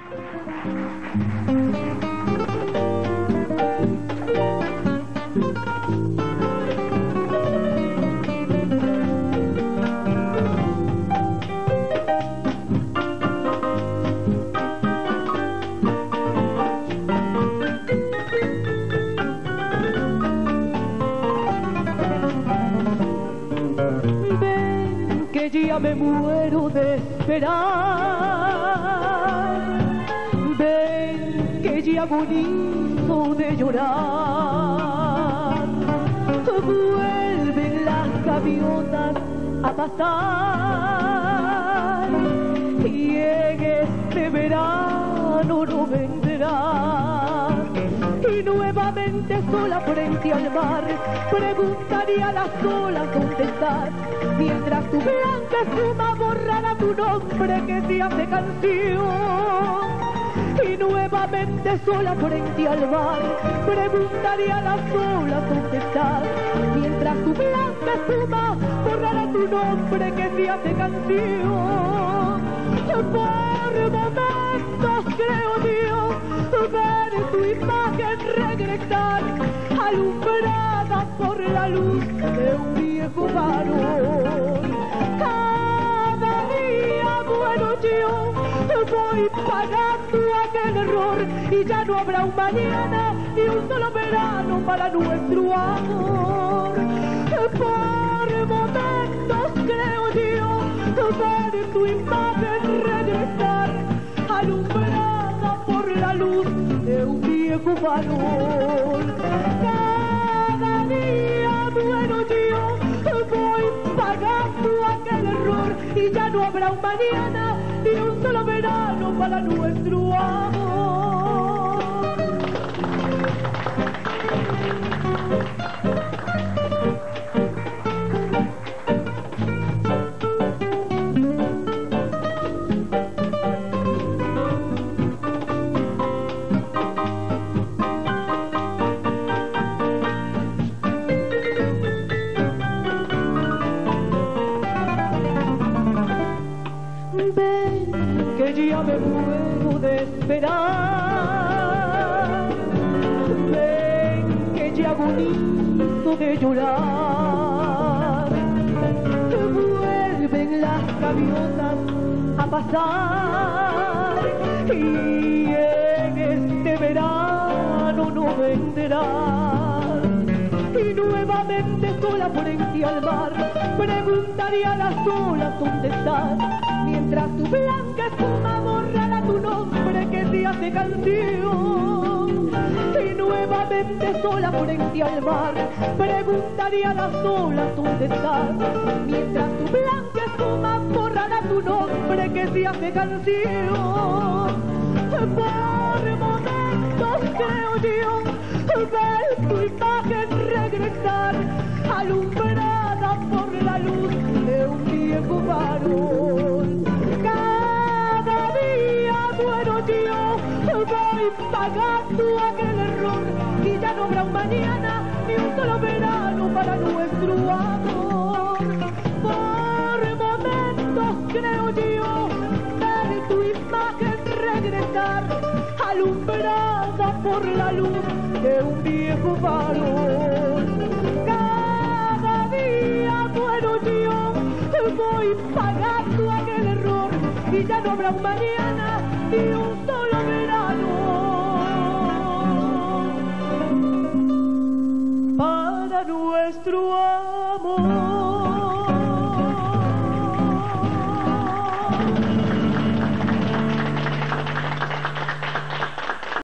Ya me muero de esperar, ven que ya agonizo de llorar, vuelven las gaviotas a pasar y en este verano no vendrá. Y nuevamente sola frente al mar preguntaría a las olas dónde estás, mientras tu blanca espuma borrará tu nombre que se hace canción. Y nuevamente sola frente al mar preguntaría a las olas dónde estás, mientras tu blanca espuma borrará tu nombre que se hace canción. Por momentos creo, Dios, ver tu imagen regresar, alumbrada por la luz de un viejo varón. Cada día, bueno, yo voy pagando aquel error y ya no habrá un mañana ni un solo verano para nuestro amor. Por momentos creo yo ver tu imagen regresar, alumbrada por la luz de un viejo varón. Cada día, bueno, yo voy pagando aquel error y ya no habrá un mañana ni un solo verano para nuestro amor. Ya me muero de esperar, ven que ya agonizo de llorar, vuelven las gaviotas a pasar y en este verano no vendrán. Y nuevamente sola frente al mar preguntaría a las olas dónde estás, mientras tu blanca espuma borrará tu nombre que se hace canción. Y nuevamente sola frente al mar preguntaría a las olas dónde estás, mientras tu blanca espuma borrará tu nombre que se hace canción. Por momentos creo yo ver tu imagen regresar, alumbrada por la luz de un viejo varón. Cada día, bueno, yo voy pagando aquel error y ya no habrá un mañana ni un solo verano para nuestro amor. Por momentos creo yo ver tu imagen regresar, alumbrada por la luz de un viejo varón. Cada día, bueno, yo voy pagando aquel error y ya no habrá un mañana ni un solo verano para nuestro amor.